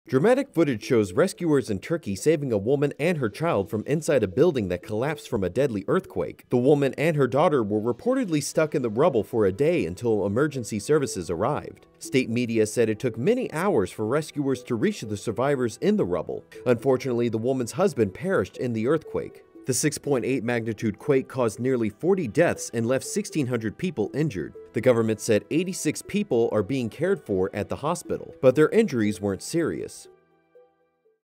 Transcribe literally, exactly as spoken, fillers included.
Dramatic footage shows rescuers in Turkey saving a woman and her child from inside a building that collapsed from a deadly earthquake. The woman and her daughter were reportedly stuck in the rubble for a day until emergency services arrived. State media said it took many hours for rescuers to reach the survivors in the rubble. Unfortunately, the woman's husband perished in the earthquake. The six point eight magnitude quake caused nearly forty deaths and left sixteen hundred people injured. The government said eighty-six people are being cared for at the hospital, but their injuries weren't serious.